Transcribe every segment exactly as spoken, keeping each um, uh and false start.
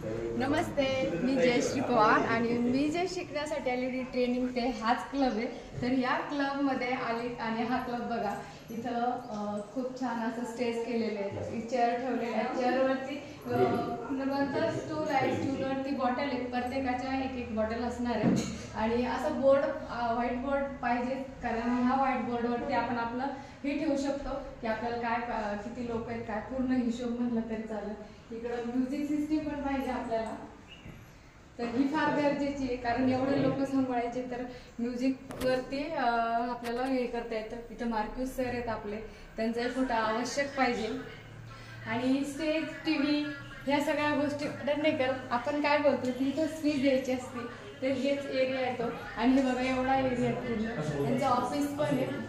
नमस्ते, मी जयश्री पवार आणि मी जे शिकण्यासाठी आलेली ट्रेनिंग ते हाच क्लब आहे। तर या क्लबमध्ये आली आणि हा क्लब बघा इथं खूप छान असं स्टेज केलेले आहे, चेअर ठेवलेले आहे, चेअरवरती नंतर स्टूल आहे, स्टूलवरती बॉटल आहे, प्रत्येकाच्या एक एक बॉटल असणार आहे आणि असं बोर्ड व्हाईट बोर्ड पाहिजे कारण ह्या व्हाईट बोर्डवरती आपण आपलं हे ठेवू शकतो की आपल्याला काय किती लोक आहेत काय पूर्ण हिशोब म्हटलं तरी चालेल। इकडं म्युझिक सिस्टीम पण पाहिजे आपल्याला, तर ही फार गरजेची आहे कारण एवढे लोक सांभाळायचे तर म्युझिकवरती आपल्याला हे करता येतं। इथं मार्क्यूस सर आहेत आपले, त्यांचा फोटो आवश्यक पाहिजे आणि स्टेज टी व्ही ह्या सगळ्या गोष्टी अटेंड नाही करत आपण काय बोलतो की इथं स्पीच द्यायची असते तर हेच एरिया येतो आणि हे बघा एवढा एरिया पूर्ण त्यांचं ऑफिस पण आहे।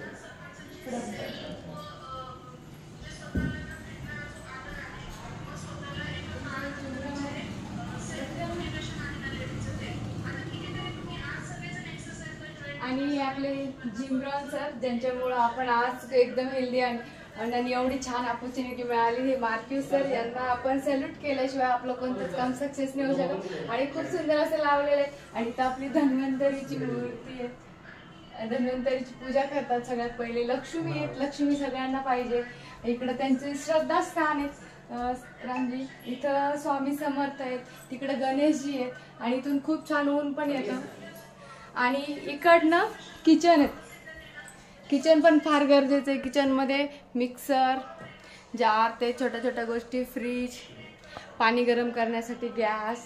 आणि आपले जिमरॉन सर ज्यांच्यामुळं आपण आज एकदम हेल्दी आणि आणि एवढी छान अपॉर्च्युनिटी मिळाली, हे मार्क्यूस सर यांना आपण सॅल्यूट केल्याशिवाय आपलं कोणतंच काम सक्सेस नाही होऊ शकत आणि खूप सुंदर असं लावलेलं आहे। आणि इथं आपली धन्वंतरीची मूर्ती आहे, धन्वंतरीची पूजा करतात सगळ्यात पहिले, लक्ष्मी आहेत, लक्ष्मी सगळ्यांना पाहिजे, इकडं त्यांचे श्रद्धास्थान आहेत रामजी, इथं स्वामी समर्थ आहेत, तिकडे गणेशजी आहेत आणि इथून खूप छान ऊन पण येतं आणि इकडनं किचन आहेत, किचन पण फार गरजेचं आहे। किचनमध्ये मिक्सर जार ते छोट्या छोट्या गोष्टी, फ्रीज, पाणी गरम करण्यासाठी गॅस,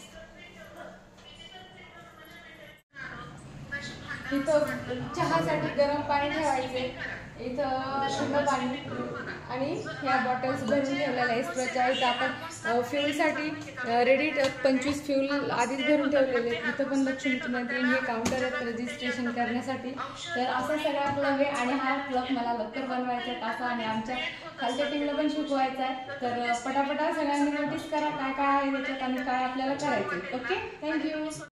इथं चहासाठी गरम पाणी ठेवायचे, इथं थंड पाणी आणि ह्या बॉटल्स भरून ठेवलेल्या आहे स्प्रेच्या, इथं आपण फ्यूलसाठी रेडी पंचवीस फ्यूल आधीच भरून ठेवलेले आहेत। इथं पण लक्ष्मीची मंदिर हे काउंटर आहेत रजिस्ट्रेशन करण्यासाठी। तर असा सगळा क्लब आहे आणि हा क्लब मला लवकर बनवायचा आहे असा आणि आमच्या खालच्या टीमला पण शिकवायचा आहे। तर पटापटा सगळ्यांनी नोटीस करा काय काय आहे त्याच्यात आणि काय आपल्याला करायचं। Okay, thank you.